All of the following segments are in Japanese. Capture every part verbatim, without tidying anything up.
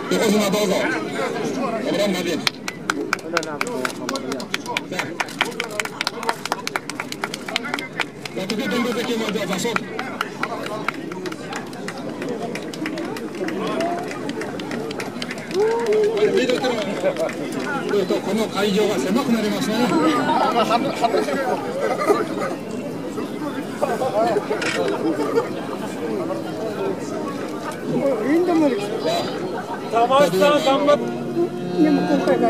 横綱どうぞ。Kemudian Nadine. Nah, kita tunggu Zaki mau jawab masuk. この会場が狭くなりますね。 玉井さん頑張って。でも今回から。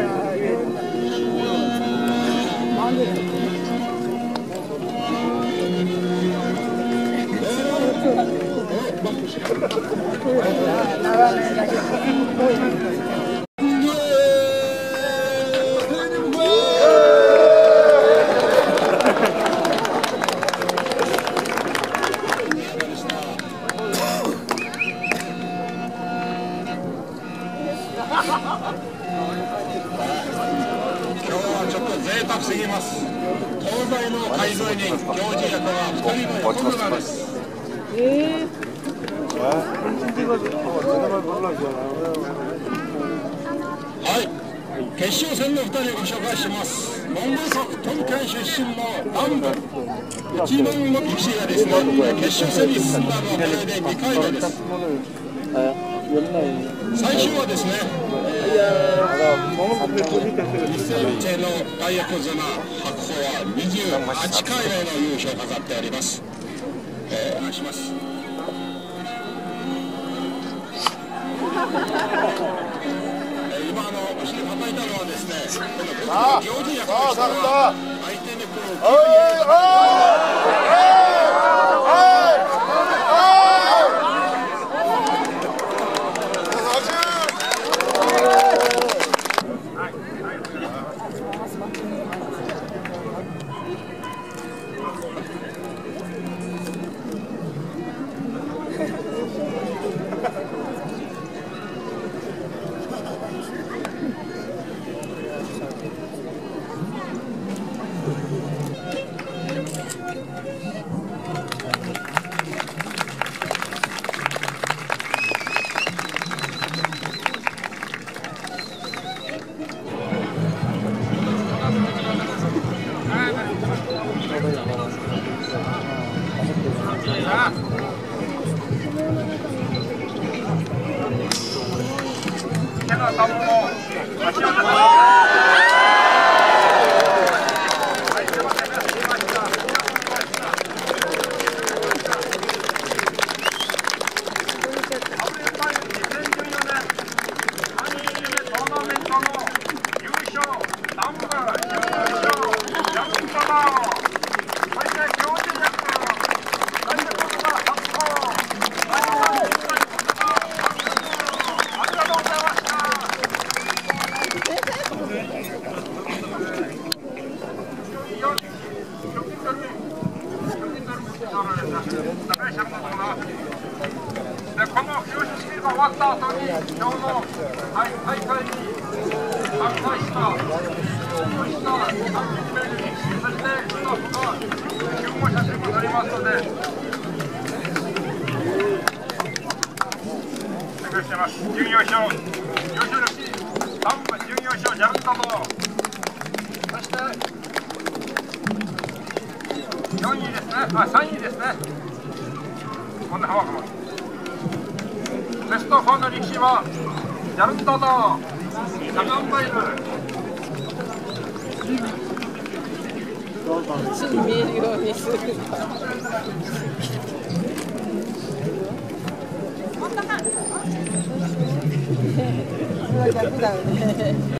贅沢すぎます。東西の海沿いに行事役はふたりの横綱です。えー、はい、決勝戦のふたりをご紹介します。モンゴル国トンケン出身のダンブ一門の力士がですね、決勝戦に進んだのはこれでにかいめです。最終はですね、一世の大横綱白鵬はにじゅうはちかいめの優勝を飾っております。えー、お願いします。今あのお尻叩いたのはですね、この行事役の人は相手にこうこの表彰式が終わった後に今日の大会に参加したそうしたさんにんめそしてスタッフが集合写真も撮りますのでお願いします。準優勝優勝力さんばん準優勝ジャルタドそしてよんいですねあさんいですねこんな幅がベストよんの力士はジャルンタとサガンバイル見えるようにするこんな感じ逆だよね